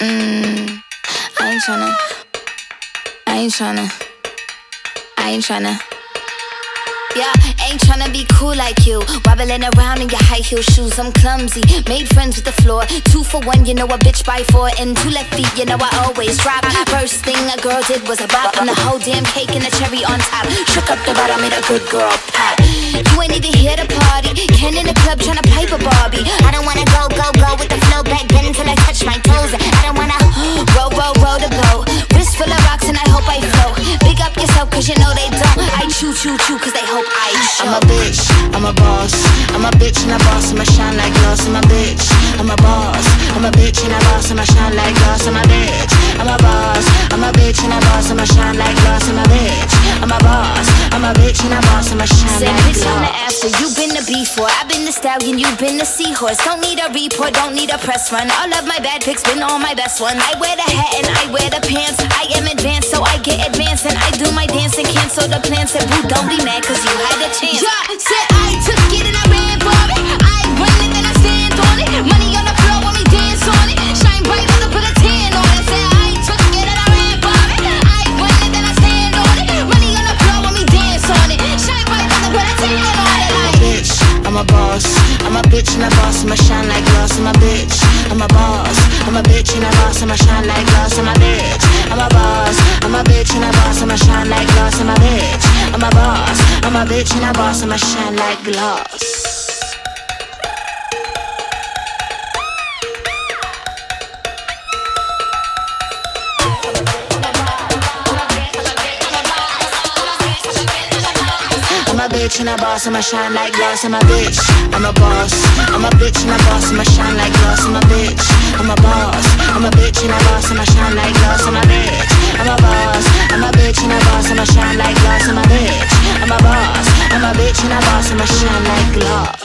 I ain't tryna. Yeah, ain't tryna be cool like you, wobbling around in your high heel shoes. I'm clumsy, made friends with the floor. 2 for 1, you know a bitch by 4. And 2 left feet, you know I always drop. First thing a girl did was a bop, and the whole damn cake and the cherry on top. Shook up the bottom, made a good girl pop. You ain't even here to party, Ken in the club tryna pipe a Barbie. I don't wanna go with the flow back then until I touch my toes. I don't wanna row the boat, wrist full of rocks and I hope I float. Big up yourself cause you know they don't. I chew cause they hope I show. I'm a bitch, I'm a boss. I'm a bitch and a boss, I'ma shine like glass. I'm a bitch, I'm a boss. I'm a bitch and a boss, I'ma shine like glass. I'm a bitch, I'm a boss. I'm a bitch and a boss, I'ma shine like glass. I'm a bitch, I'm a boss. I'm a bitch and a boss, I'ma shine like glass. Bitch on the after, you been the before. I've been the stallion, you been the seahorse. Don't need a report, don't need a press run. All of my bad pics been all my best ones. I wear the hat and I wear the pants. I am advanced, so I get advanced. And I do my dance and cancel the plans. Said boo, don't be mad cause you had a chance. Yeah, said I took it and I ran for it. I run it and I stand on it. Money on the floor when we dance on it. Shine bright on it, put a 10 on it. Said I took it and I ran for it. I run it and I stand on it. Money on the floor when we dance on it. Shine bright on it, put a 10 on it. I'm a bitch, I'm a boss. I'm a bitch and a boss, I'ma shine like glass. I'm a bitch, I'm a boss. I'm a bitch and a boss, I'ma shine like glass. I'm a bitch, I'm a boss. I'm a bitch and a boss, I'ma shine like glass. I'm a bitch, I'm a boss. I'm a bitch and a boss, I'ma shine like glass. I'm a bitch and a boss, I'ma shine like glass. I'm a bitch, I'm a boss. I'm a bitch and a boss, I'ma shine like glass. I'm a bitch, I'm a boss. I'm a bitch and a boss, I'ma shine like glass. I'm a bitch, I'm a boss. I'm a bitch and a boss, I'ma shine like glass. I'm a bitch, I'm a boss. I'm a bitch and a boss, I'ma shine like glass.